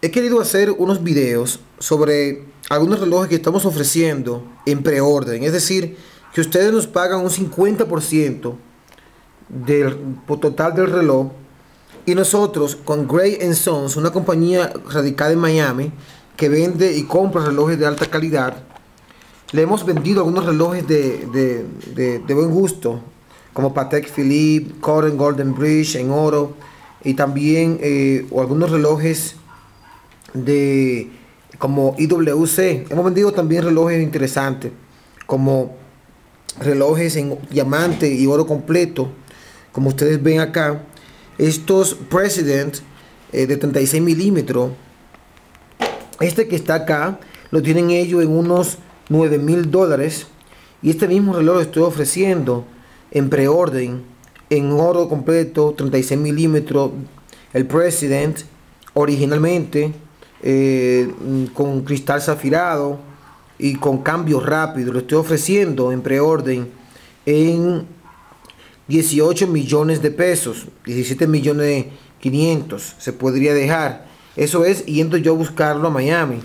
He querido hacer unos videos sobre algunos relojes que estamos ofreciendo en preorden. Es decir, que ustedes nos pagan un 50% del total del reloj. Y nosotros con Gray Sons, una compañía radicada en Miami, que vende y compra relojes de alta calidad, le hemos vendido algunos relojes de buen gusto, como Patek Philippe, Cotton Golden Bridge en oro, y también o algunos relojes de como IWC. Hemos vendido también relojes interesantes, como relojes en diamante y oro completo, como ustedes ven acá. Estos President de 36 milímetros, este que está acá, lo tienen ellos en unos $9,000. Y este mismo reloj lo estoy ofreciendo en preorden, en oro completo, 36 milímetros, el President, originalmente, con cristal zafirado y con cambio rápido. Lo estoy ofreciendo en preorden en 18 millones de pesos, 17,500,000 se podría dejar. Eso es yendo yo a buscarlo a Miami.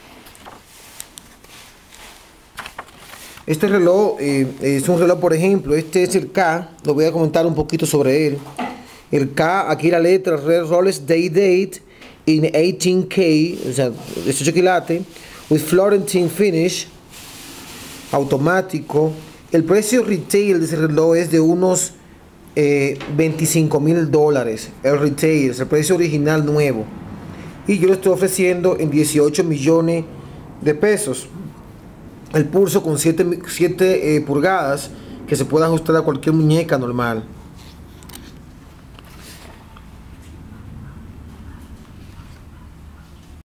Este reloj es un reloj, por ejemplo, este es el K. Lo voy a comentar un poquito sobre él. El K, aquí la letra Red Rolex Day Date in 18K, o sea, 18 quilates, with Florentine finish, automático. El precio retail de ese reloj es de unos $25,000. El retail es el precio original nuevo. Y yo lo estoy ofreciendo en 18 millones de pesos. El pulso con 7 pulgadas que se puede ajustar a cualquier muñeca normal.